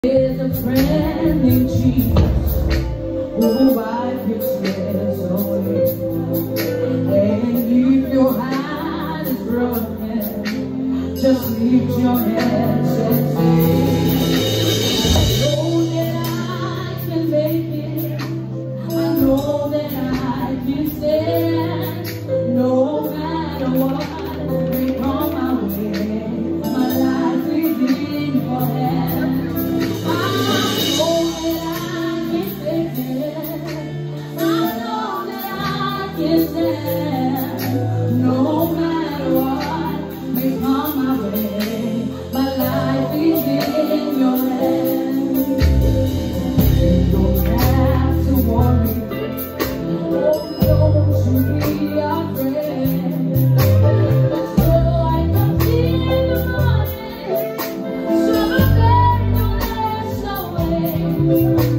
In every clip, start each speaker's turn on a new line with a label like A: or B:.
A: There's a friend named Jesus who wipes tears away. And if your heart is broken, just lift your hands and say, I know that I can make it. I know that I can stand. No matter what may come my way, my life is in your hands. No matter what may come my way, my life is in your hands. You don't have to worry, don't you be afraid. But joy comes in the morning, so the pain will last away.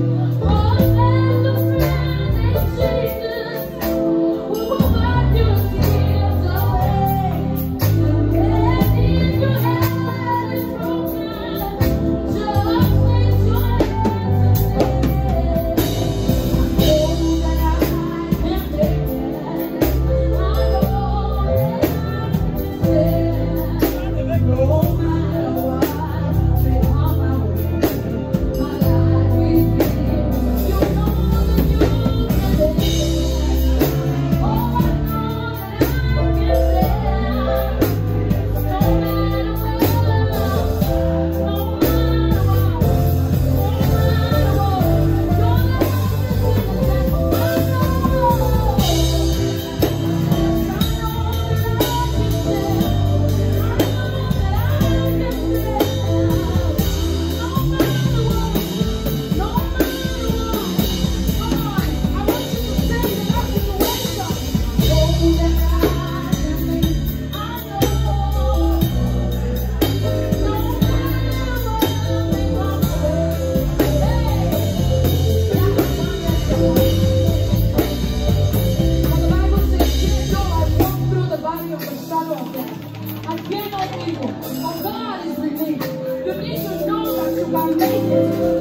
A: God is with me. You need to know that you can make it.